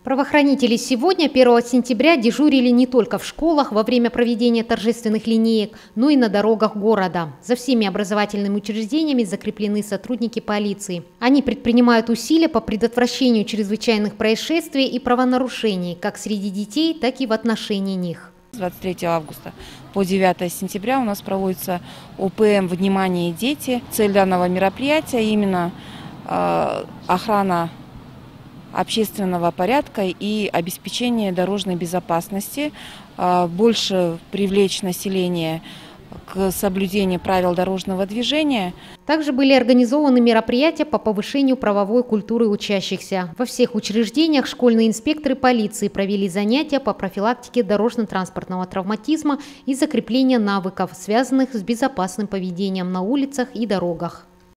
Правоохранители сегодня, 1 сентября, дежурили не только в школах во время проведения торжественных линеек, но и на дорогах города. За всеми образовательными учреждениями закреплены сотрудники полиции. Они предпринимают усилия по предотвращению чрезвычайных происшествий и правонарушений как среди детей, так и в отношении них. С 23 августа по 9 сентября у нас проводится ОПМ «Внимание и дети». Цель данного мероприятия именно охрана общественного порядка и обеспечение дорожной безопасности, больше привлечь население к соблюдению правил дорожного движения. Также были организованы мероприятия по повышению правовой культуры учащихся. Во всех учреждениях школьные инспекторы полиции провели занятия по профилактике дорожно-транспортного травматизма и закрепления навыков, связанных с безопасным поведением на улицах и дорогах.